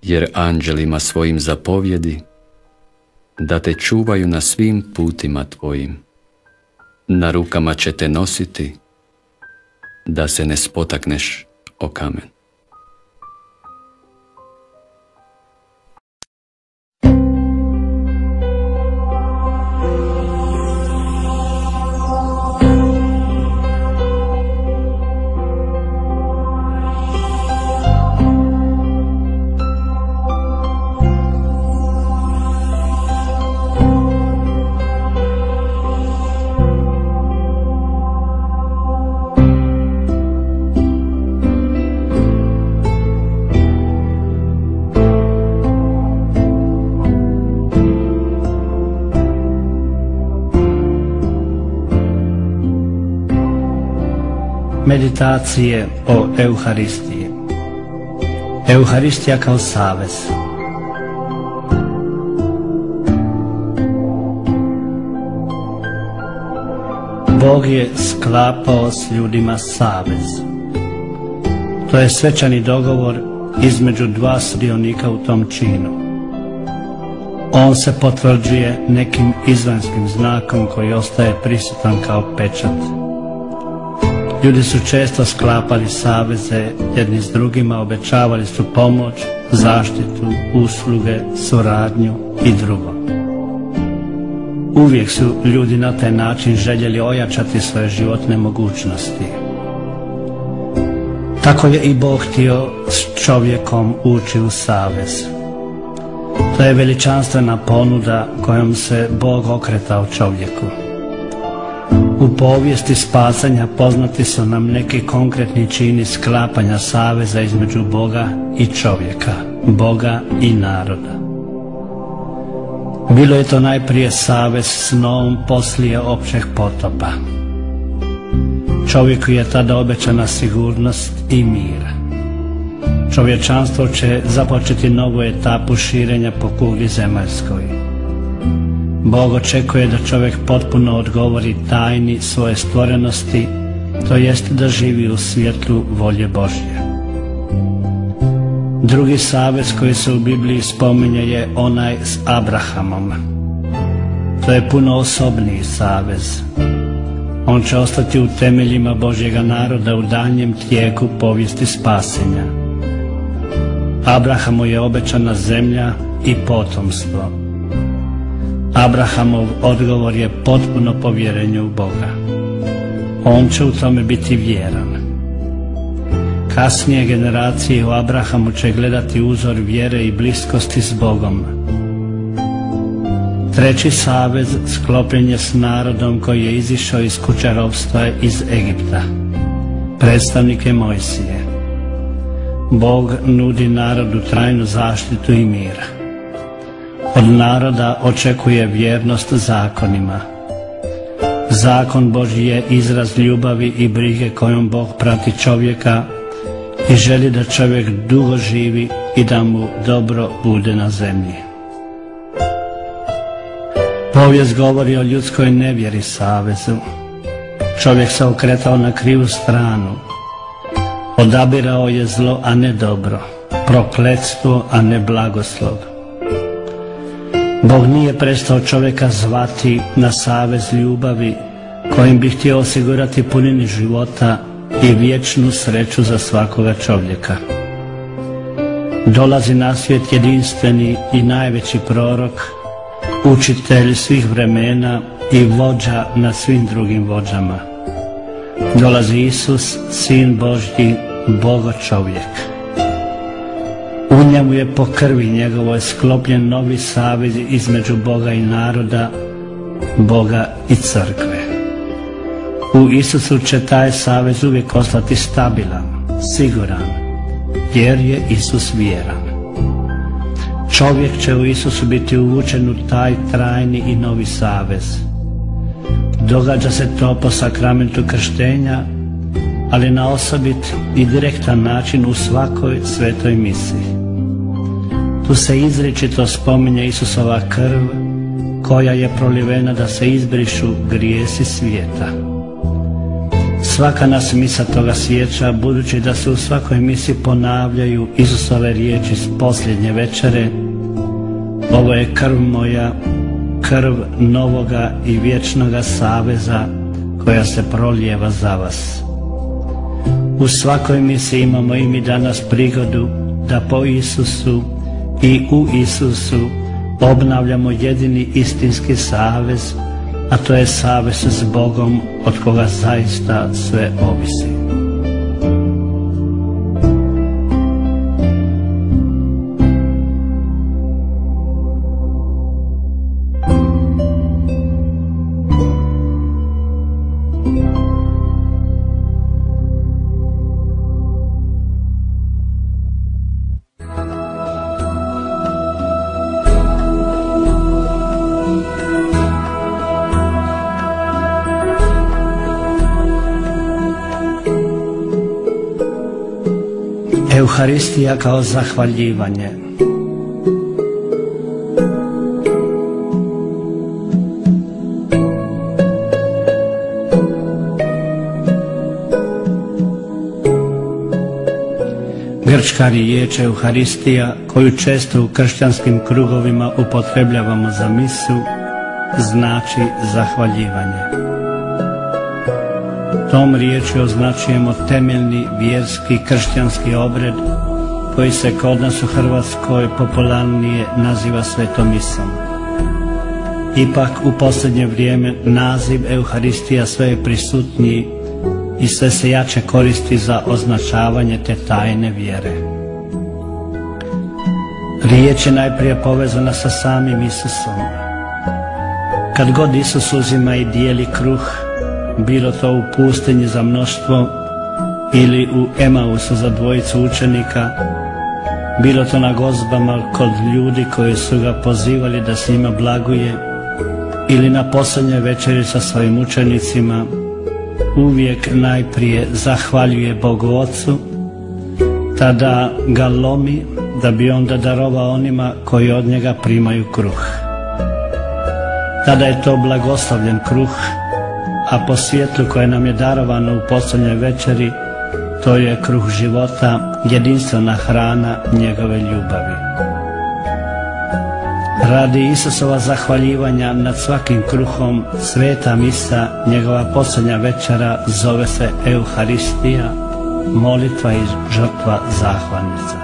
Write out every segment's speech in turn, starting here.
jer anđelima svojim zapovjedi da te čuvaju na svim putima tvojim. Na rukama će te nositi, da se ne spotakneš o kamen. Meditacije o Euharistiji. Euharistija kao savez. Bog je sklapao s ljudima savez. To je svečani dogovor između dva sudionika u tom činu. On se potvrđuje nekim izvanskim znakom koji ostaje prisutan kao pečat. Ljudi su često sklapali saveze jedni s drugima, obećavali su pomoć, zaštitu, usluge, suradnju i drugo. Uvijek su ljudi na taj način željeli ojačati svoje životne mogućnosti. Tako je i Bog htio s čovjekom ući u savez. To je veličanstvena ponuda kojom se Bog okretao čovjeku. U povijesti spasanja poznati su nam neki konkretni čini sklapanja saveza između Boga i čovjeka, Boga i naroda. Bilo je to najprije savez s Noom poslije općeg potopa. Čovjeku je tada obećana sigurnost i mir. Čovječanstvo će započeti novu etapu širenja po kugli zemaljskoj. Bog očekuje da čovjek potpuno odgovori tajni svoje stvorenosti, to jest da živi u svjetlu volje Božje. Drugi savez koji se u Bibliji spominje je onaj s Abrahamom. To je puno osobniji savez. On će ostati u temeljima Božjega naroda u daljnjem tijeku povijesti spasenja. Abrahamu je obećana zemlja i potomstvo. Abrahamov odgovor je potpuno povjerenje u Boga. On će u tome biti vjeran. Kasnije generacije u Abrahamu će gledati uzor vjere i bliskosti s Bogom. Treći savez sklopljen je s narodom koji je izišao iz kuće ropstva iz Egipta. Predstavnik je Mojsije. Bog nudi narodu trajnu zaštitu i mir. Od naroda očekuje vjernost zakonima. Zakon Božji je izraz ljubavi i brige kojom Bog prati čovjeka i želi da čovjek dugo živi i da mu dobro bude na zemlji. Povijest govori o ljudskoj nevjeri savezu. Čovjek se okretao na krivu stranu. Odabirao je zlo, a ne dobro, prokletstvo, a ne blagoslov. Bog nije prestao čovjeka zvati na savez ljubavi kojim bi htio osigurati puninu života i vječnu sreću za svakoga čovjeka. Dolazi na svijet jedinstveni i najveći prorok, učitelj svih vremena i vođa nad svim drugim vođama. Dolazi Isus, Sin Božji, Bogo čovjek. U njemu je po krvi njegovoj sklopljen novi savez između Boga i naroda, Boga i crkve. U Isusu će taj savez uvijek ostati stabilan, siguran, jer je Isus vjeran. Čovjek će u Isusu biti uvučen u taj trajni i novi savez. Događa se to po sakramentu krštenja, ali na osobit i direktan način u svakoj svetoj misiji. Tu se izričito spominje Isusova krv koja je prolivena da se izbrišu grijesi svijeta. Svaka nas misa toga sjeća, budući da se u svakoj misi ponavljaju Isusove riječi s posljednje večere: ovo je krv moja, krv novoga i vječnoga saveza koja se prolijeva za vas. U svakoj misi imamo i mi danas prigodu da po Isusu i u Isusu obnavljamo jedini istinski savez, a to je savez s Bogom od koga zaista sve ovisi. Euharistija kao zahvaljivanje. Grčka riječ Euharistija, koju često u kršćanskim krugovima upotrebljavamo za misu, znači zahvaljivanje. Tom riječju označujemo temeljni vjerski kršćanski obred koji se kod nas u Hrvatskoj popularnije naziva svetom misom. Ipak u posljednje vrijeme naziv Euharistija sve je prisutniji i sve se jače koristi za označavanje te tajne vjere. Riječ je najprije povezana sa samim Isusom. Kad god Isus uzima i dijeli kruh, bilo to u pustinji za mnoštvo ili u Emausu za dvojicu učenika, bilo to na gozbama kod ljudi koji su ga pozivali da s njima blaguje, ili na posljednjoj večeri sa svojim učenicima, uvijek najprije zahvaljuje Bogu Ocu, tada ga lomi da bi onda darovao onima koji od njega primaju kruh. Tada je to blagoslovljen kruh, a po svjetlu koje nam je darovano u posljednjoj večeri, to je kruh života, jedinstvena hrana njegove ljubavi. Radi Isusova zahvaljivanja nad svakim kruhom, sveta misa, njegova posljednja večera, zove se Euharistija, molitva i žrtva zahvalnica.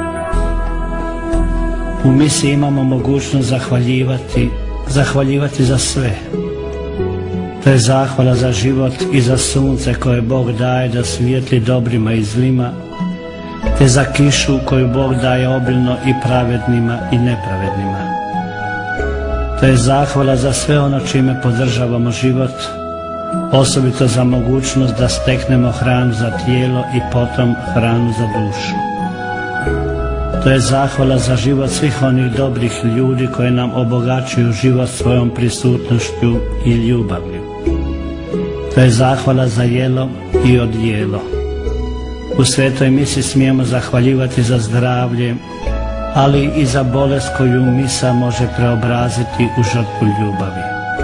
U misi imamo mogućnost zahvaljivati za sve. To je zahvala za život i za sunce koje Bog daje da svijetli dobrima i zlima, te za kišu koju Bog daje obilno i pravednima i nepravednima. To je zahvala za sve ono čime podržavamo život, osobito za mogućnost da steknemo hranu za tijelo i potom hranu za dušu. To je zahvala za život svih onih dobrih ljudi koji nam obogaćuju život svojom prisutnošću i ljubavlju. To je zahvala za jelo i odjelo. U svetoj misi smijemo zahvaljivati za zdravlje, ali i za bolest koju misa može preobraziti u žrtvu ljubavi.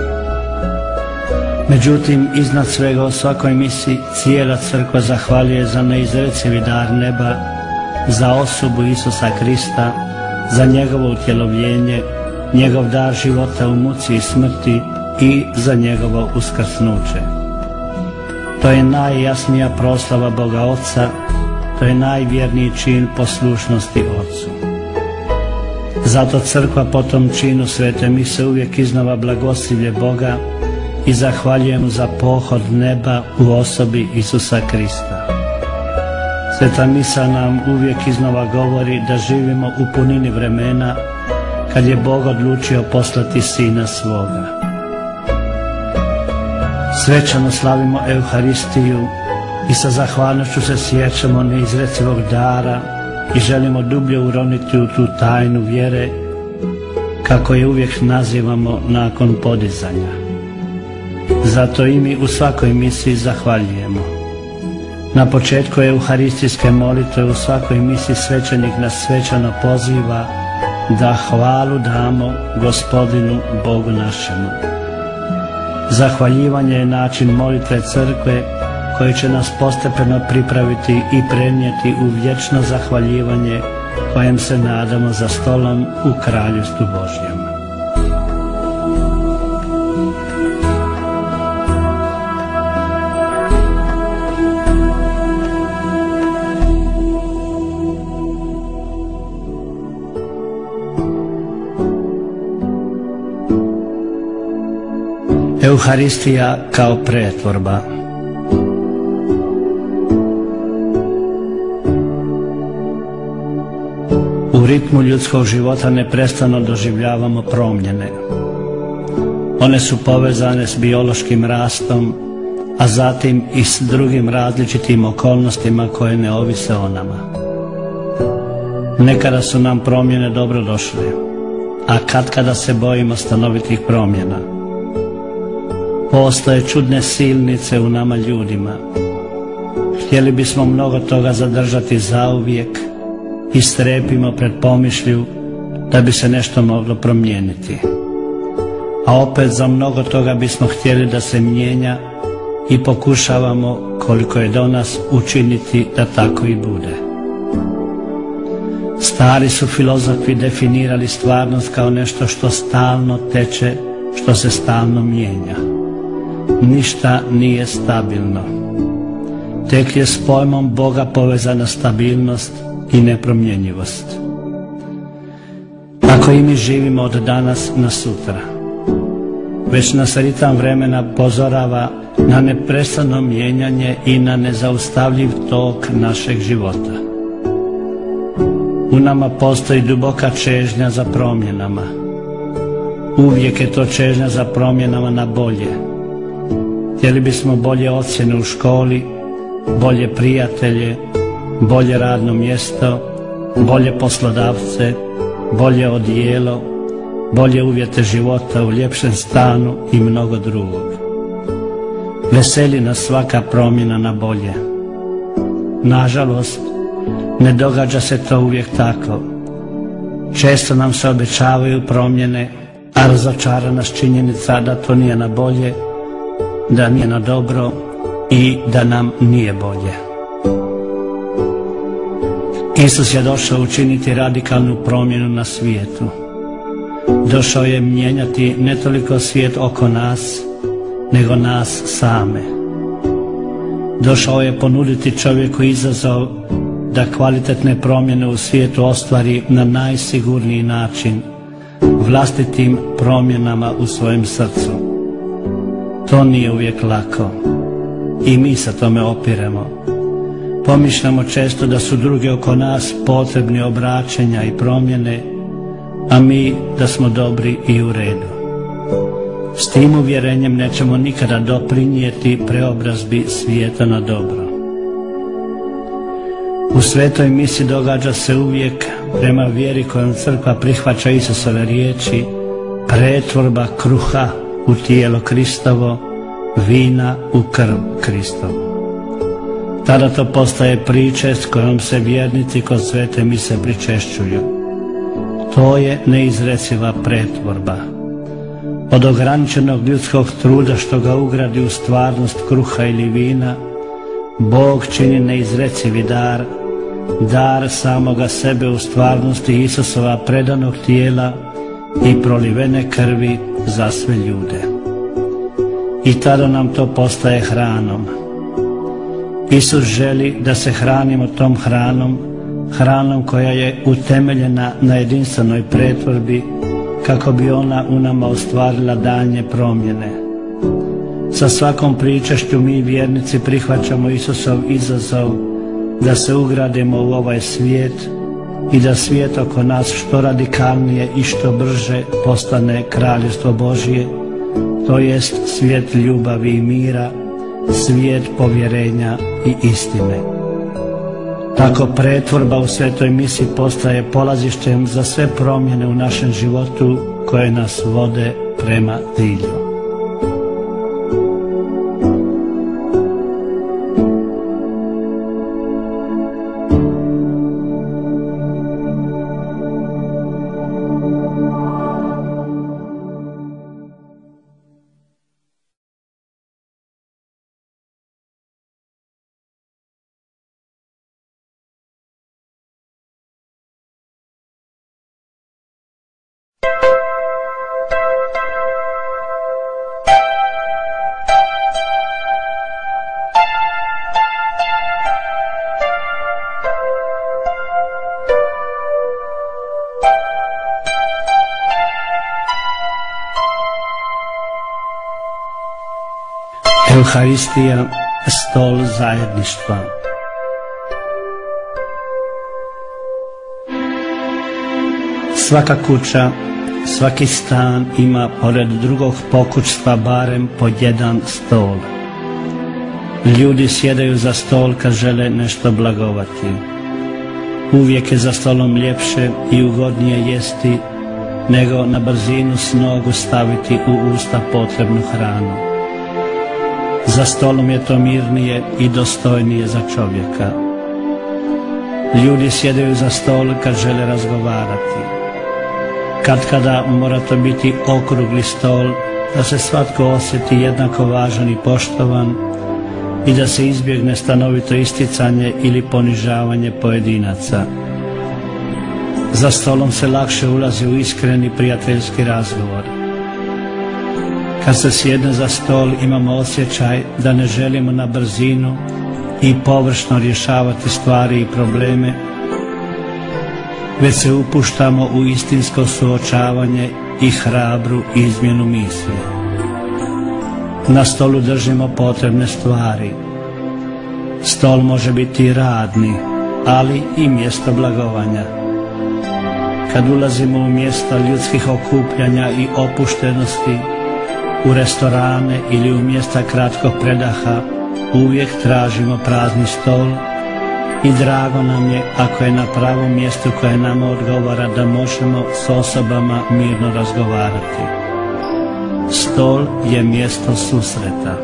Međutim, iznad svega u svakoj misi cijela crkva zahvaljuje za neizrecivi dar neba, za osobu Isusa Krista, za njegovo utjelovljenje, njegov dar života u muci i smrti i za njegovo uskrsnuće. To je najjasnija proslava Boga Oca, to je najvjerniji čin poslušnosti Otcu. Zato crkva po tom činu svete mise uvijek iznova blagoslivlje Boga i zahvaljuje mu za pohod neba u osobi Isusa Krista. Sveta misa nam uvijek iznova govori da živimo u punini vremena kad je Bog odlučio poslati Sina svoga. Svečano slavimo Euharistiju i sa zahvalnošću se sjećamo neizrecivog dara i želimo dublje uroniti u tu tajnu vjere, kako je uvijek nazivamo nakon podizanja. Zato i mi u svakoj misi zahvaljujemo. Na početku euharistijske molitve u svakoj misi svećenik nas svečano poziva da hvalu damo Gospodinu Bogu našemu. Zahvaljivanje je način molitve crkve koji će nas postepeno pripraviti i prenijeti u vječno zahvaljivanje kojem se nadamo za stolom u Kraljevstvu Božjem. Euharistija kao pretvorba. U ritmu ljudskog života neprestano doživljavamo promjene. One su povezane s biološkim rastom, a zatim i s drugim različitim okolnostima koje ne ovise o nama. Nekada su nam promjene dobrodošle, a katkada se bojimo stanovitih promjena. Postoje čudne silnice u nama ljudima. Htjeli bismo mnogo toga zadržati zauvijek i strepimo pred pomišlju da bi se nešto moglo promijeniti. A opet za mnogo toga bismo htjeli da se mijenja i pokušavamo koliko je do nas učiniti da tako i bude. Stari su filozofi definirali stvarnost kao nešto što stalno teče, što se stalno mijenja. Ništa nije stabilno. Tek je s pojmom Boga povezana stabilnost i nepromjenjivost. Tako i mi živimo od danas na sutra. Već nas ritam vremena pozorava na neprestano mijenjanje i na nezaustavljiv tok našeg života. U nama postoji duboka čežnja za promjenama. Uvijek je to čežnja za promjenama na bolje. Htjeli bismo bolje ocjene u školi, bolje prijatelje, bolje radno mjesto, bolje poslodavce, bolje odijelo, bolje uvjete života u ljepšem stanu i mnogo drugog. Veseli nas svaka promjena na bolje. Nažalost, ne događa se to uvijek tako. Često nam se obećavaju promjene, a razočara nas činjenica da to nije na bolje, da nije na dobro i da nam nije bolje. Isus je došao učiniti radikalnu promjenu na svijetu. Došao je mijenjati ne toliko svijet oko nas, nego nas same. Došao je ponuditi čovjeku izazov da kvalitetne promjene u svijetu ostvari na najsigurniji način, vlastitim promjenama u svojem srcu. To nije uvijek lako i mi se tome opiremo. Pomišljamo često da su drugi oko nas potrebni obraćenja i promjene, a mi da smo dobri i u redu. S tim uvjerenjem nećemo nikada doprinijeti preobrazbi svijeta na dobro. U svetoj misi događa se uvijek, prema vjeri kojom crkva prihvaća Isusove riječi, pretvorba kruha u tijelo Kristovo, vina u krv Kristovu. Tada to postaje priče s kojom se vjernici kod svete mise pričešćuju. To je neizreciva pretvorba. Od ograničenog ljudskog truda što ga ugradi u stvarnost kruha ili vina, Bog čini neizrecivi dar, dar samoga sebe u stvarnosti Isusova predanog tijela i prolivene krvi za sve ljude. I tada nam to postaje hranom. Isus želi da se hranimo tom hranom, hranom koja je utemeljena na jedinstvenoj pretvorbi, kako bi ona u nama ostvarila daljnje promjene. Sa svakom pričašću mi vjernici prihvaćamo Isusov izazov da se ugradimo u ovaj svijet i da svijet oko nas što radikalnije i što brže postane Kraljevstvo Božje, to jest svijet ljubavi i mira, svijet povjerenja i istine. Tako pretvorba u svetoj misi postaje polazištem za sve promjene u našem životu koje nas vode prema cilju. Euharistija, stol zajedništva. Svaka kuća, svaki stan ima pored drugog pokućstva barem po jedan stol. Ljudi sjedaju za stol kad žele nešto blagovati. Uvijek je za stolom ljepše i ugodnije jesti nego na brzinu s nogu staviti u usta potrebnu hranu. Za stolom je to mirnije i dostojnije za čovjeka. Ljudi sjedaju za stol kad žele razgovarati. Katkada mora to biti okrugli stol da se svatko osjeti jednako važan i poštovan i da se izbjegne stanovito isticanje ili ponižavanje pojedinaca. Za stolom se lakše ulazi u iskreni prijateljski razgovor. Kad se sjedne za stol imamo osjećaj da ne želimo na brzinu i površno rješavati stvari i probleme, već se upuštamo u istinsko suočavanje i hrabru izmjenu misli. Na stolu držimo potrebne stvari. Stol može biti radni, ali i mjesto blagovanja. Kad ulazimo u mjesta ljudskih okupljanja i opuštenosti, u restorane ili u mjesta kratkog predaha, uvijek tražimo prazni stol i drago nam je ako je na pravom mjestu koje nama odgovara da možemo s osobama mirno razgovarati. Stol je mjesto susreta.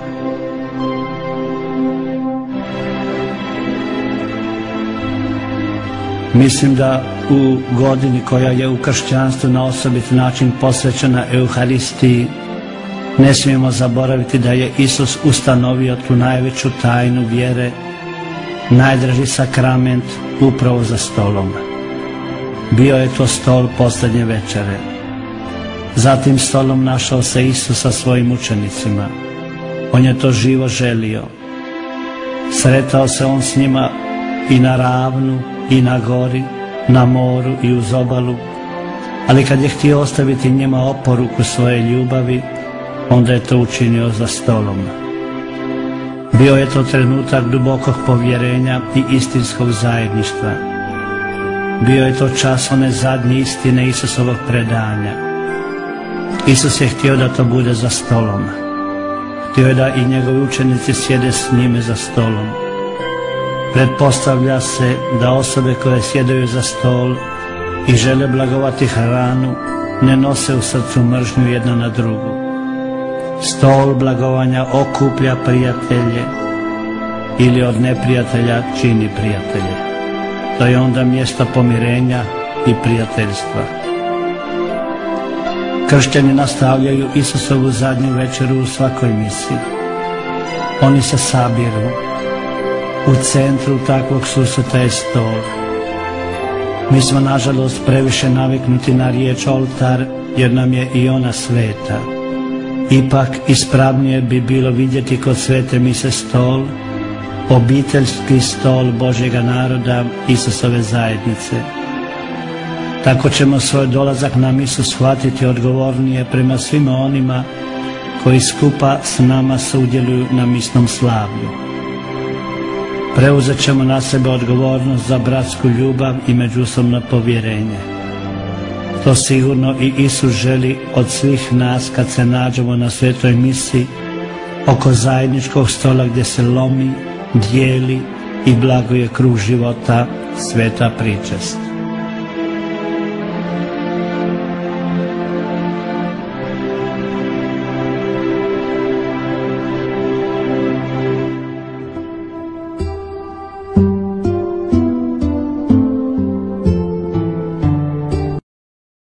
Mislim da u godini koja je u kršćanstvu na osobit način posvećena Euharistiji ne smijemo zaboraviti da je Isus ustanovio tu najveću tajnu vjere, najdraži sakrament upravo za stolom. Bio je to stol posljednje večere. Zatim stolom našao se Isus sa svojim učenicima. On je to živo želio. Sretao se on s njima i na ravnu i na gori, na moru i uz obalu, ali kad je htio ostaviti njima oporuku svoje ljubavi, onda je to učinio za stolom. Bio je to trenutak dubokog povjerenja i istinskog zajedništva. Bio je to čas one zadnje istine Isusovog predanja. Isus je htio da to bude za stolom. Htio je da i njegovi učenici sjede s njime za stolom. Pretpostavlja se da osobe koje sjedaju za stol i žele blagovati hranu ne nose u srcu mržnju jedna na drugu. Stol blagovanja okuplja prijatelje ili od neprijatelja čini prijatelje. To je onda mjesto pomirenja i prijateljstva. Kršćani nastavljaju Isusovu zadnju večeru u svakoj misi. Oni se sabiru. U centru takvog susreta je stol. Mi smo nažalost previše naviknuti na riječ oltar jer nam je i ona sveta. Ipak ispravnije bi bilo vidjeti kod svete mise stol, obiteljski stol Božjega naroda, Isusove zajednice. Tako ćemo svoj dolazak na misu shvatiti odgovornije prema svima onima koji skupa s nama sudjeluju na misnom slavlju. Preuzet ćemo na sebe odgovornost za bratsku ljubav i međusobno povjerenje. To sigurno i Isus želi od svih nas kad se nađemo na svetoj misi oko zajedničkog stola gdje se lomi, dijeli i blaguje kruh života, sveta pričest.